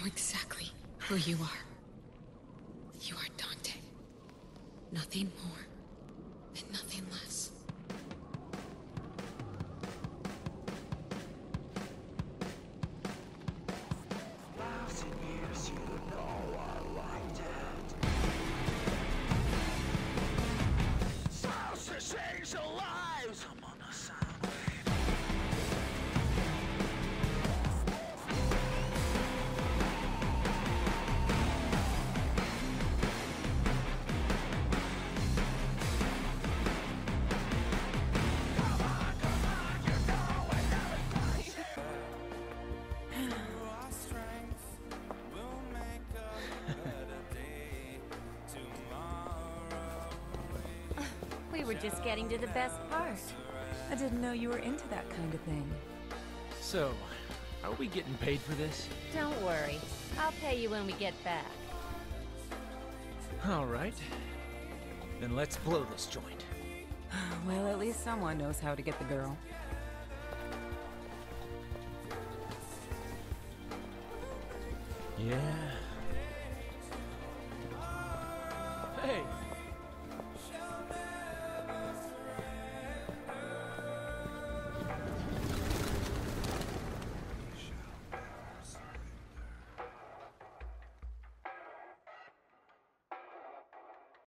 exactly who you are. You are Dante. Nothing more and nothing less. Change their lives. I'm on a sound We were just getting to the best part. I didn't know you were into that kind of thing. So, are we getting paid for this? Don't worry. I'll pay you when we get back. All right. Then let's blow this joint. Well, at least someone knows how to get the girl. Yeah. Hey!